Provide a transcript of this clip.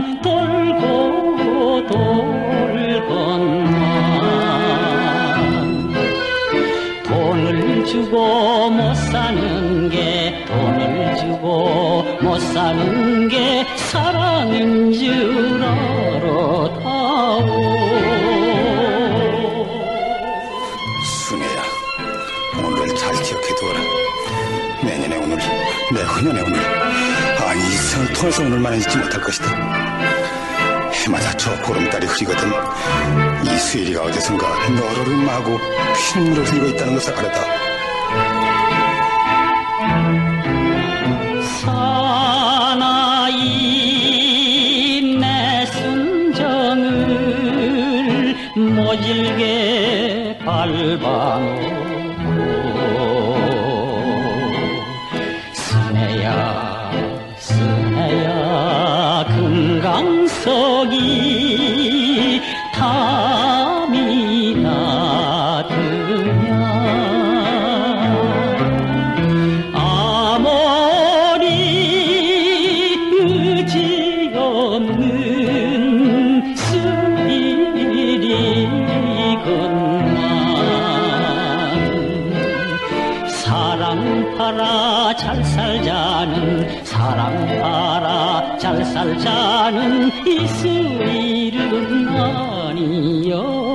돌고 돌건만 돈을 주고 못 사는 게 돈을 주고 못 사는 게 사랑인 줄 알았다오. 순애야, 오늘을 잘 기억해두어라. 내년의 오늘, 내후년의 오늘, 아니 이 세상을 통해서 오늘만 잊지 못할 것이다. 해마다 저 보름달이 흐리거든 이 수일이가 어디선가 너를 음마하고 피눈물을 흘리고 있다는 것을 알았다. 사나이 내 순정을 모질게 밟아놓고 스네야 금강석이 담이 닿으냐 아무리 의지 없는 수일이건만 사랑하라 잘 살자는 사랑하라 잘 살자는 이수일은 아니여.